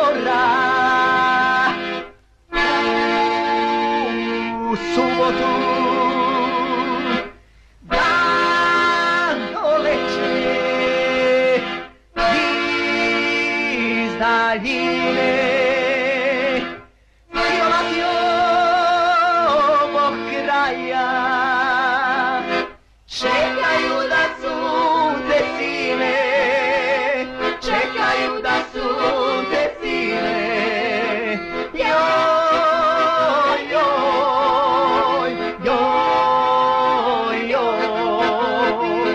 mora. U subotu dan doleće iz daljine silovati ovog kraja čekaju da sunce sine, čekaju da sunce sine. Joj, joj, joj, joj.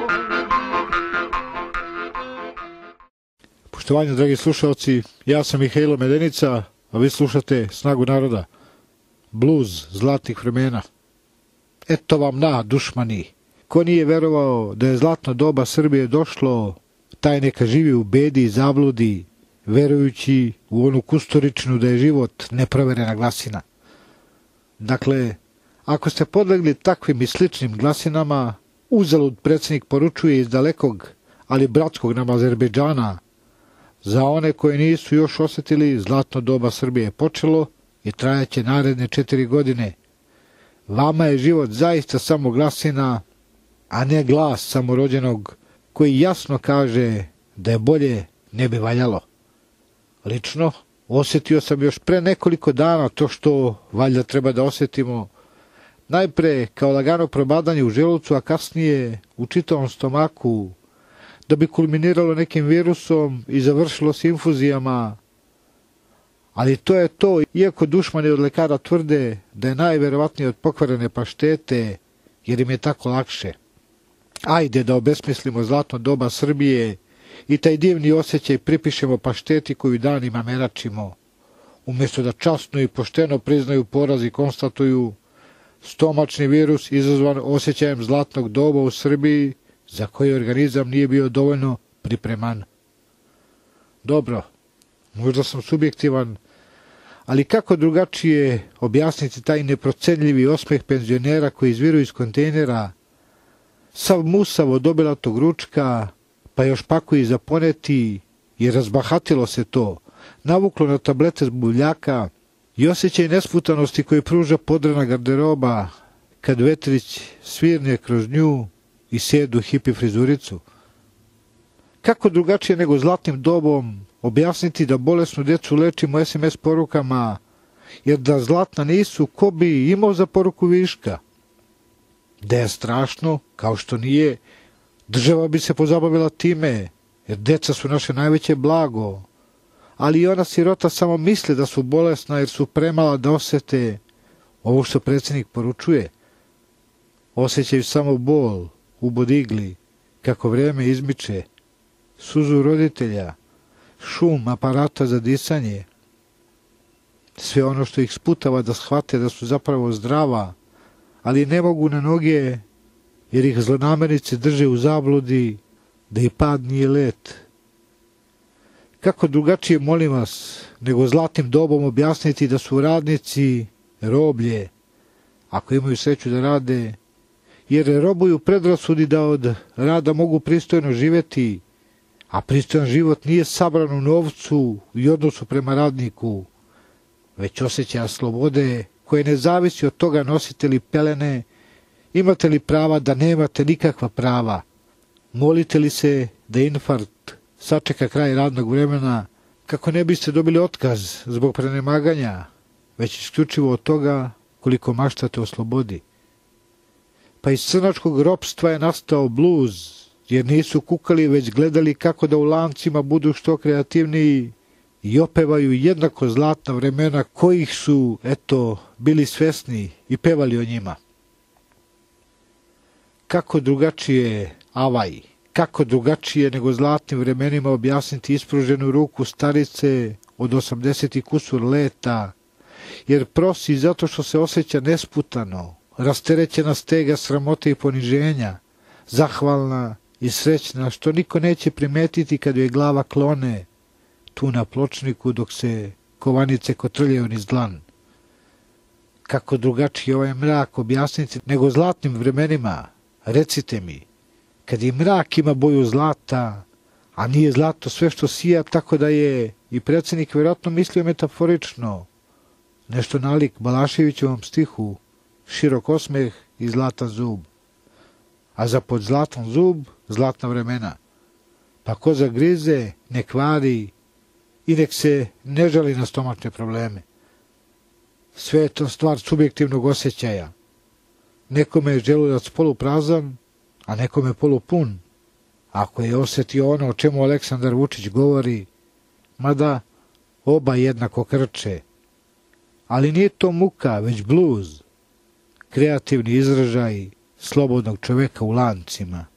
Poštovanje, dragi slušalci, ja sam Mihajlo Medenica, a vi slušate Snagu naroda, bluz zlatnih vremena. Eto vam na, dušmani. Ko nije verovao da je zlatno doba Srbije došlo, taj neka živi u bedi i zabludi, verujući u onu kustoričnu da je život neproverena glasina. Dakle, ako ste podlegli takvim i sličnim glasinama, uzalud predsjednik poručuje iz dalekog, ali bratskog nam Azerbejdžana, za one koje nisu još osjetili, zlatno doba Srbije je počelo i trajaće naredne 4 godine. Vama je život zaista samo glasina, a ne glas samorođenog koji jasno kaže da je bolje ne bi valjalo. Lično, osjetio sam još pre nekoliko dana to što valjda treba da osjetimo, najpre kao lagano probadanje u želucu, a kasnije u čitavom stomaku, da bi kulminiralo nekim virusom i završilo s infuzijama. Ali to je to, iako dušmani od lekara tvrde da je najverovatnije od pokvarene paštete, jer im je tako lakše. Ajde da obesmislimo zlatno doba Srbije i taj divni osjećaj pripišemo pašteti koju danima meračimo. Umjesto da časno i pošteno priznaju poraz i konstatuju stomačni virus izazvan osjećajem zlatnog doba u Srbiji, za koji organizam nije bio dovoljno pripreman. Dobro, možda sam subjektivan, ali kako drugačije objasniti taj neprocenljivi osmeh penzionera koji izviru iz kontejnera, sav musav od obilatog ručka, pa još pakuje za poneti, jer razbahatilo se to, navuklo na tablete zbuvljaka i osjećaj nesputanosti koji pruža podrena garderoba, kad vetrić svirne kroz nju i sjedu hipi frizuricu. Kako drugačije nego zlatnim dobom objasniti da bolesnu djecu lečimo SMS porukama, jer da zlatna nisu, ko bi imao za poruku viška? Da je strašno, kao što nije, država bi se pozabavila time, jer djeca su naše najveće blago, ali i ona sirota samo misle da su bolesna jer su premala da osjete ovo što predsjednik poručuje. Osjećaju samo bol, ubod igli, kako vrijeme izmiče, suzu roditelja, šum aparata za disanje, sve ono što ih sputava da shvate da su zapravo zdrava, ali ne mogu na noge, jer ih zlonamerice drže u zabludi da i pad nije let. Kako drugačije, molim vas, nego zlatnim dobom objasniti da su radnici roblje, ako imaju sreću da rade, jer robuju predrasudi da od rada mogu pristojno živjeti, a pristojan život nije sabran u novcu i odnosu prema radniku, već osjećaja slobode koje ne zavisi od toga nosite li pelene, imate li prava da nemate nikakva prava, molite li se da infarkt sačeka kraj radnog vremena kako ne biste dobili otkaz zbog prenemaganja, već isključivo od toga koliko maštate o slobodi. Pa iz crnačkog ropstva je nastao bluz, jer nisu kukali, već gledali kako da u lancima budu što kreativniji i opevaju jednako zlatna vremena kojih su, eto, bili svesni i pevali o njima. Kako drugačije, avaj, kako drugačije nego zlatnim vremenima objasniti ispruženu ruku starice od 80 kusur leta, jer prosi zato što se osjeća nesputano, rasterećena stega sramote i poniženja, zahvalna i srećna što niko neće primetiti kad joj glava klone tu na pločniku dok se kovanice kotrljaju niz dlan. Kako drugačije ovaj mrak objasniti nego zlatnim vremenima, recite mi, kad i mrak ima boju zlata, a nije zlato sve što sija, tako da je i predsjednik vjerojatno mislio metaforično, nešto nalik Balaševićevom stihu, širok osmeh i zlatan zub. A za pod zlatan zub, zlatna vremena. Pa ko zagrize, ne kvari i nek se ne žali na stomačne probleme. Sve je to stvar subjektivnog osjećaja. Nekome je želudac poluprazan, a nekome polupun. Ako je osjetio ono o čemu Aleksandar Vučić govori, mada oba jednako krče. Ali nije to muka, već bluz, kreativni izražaj slobodnog čoveka u lancima.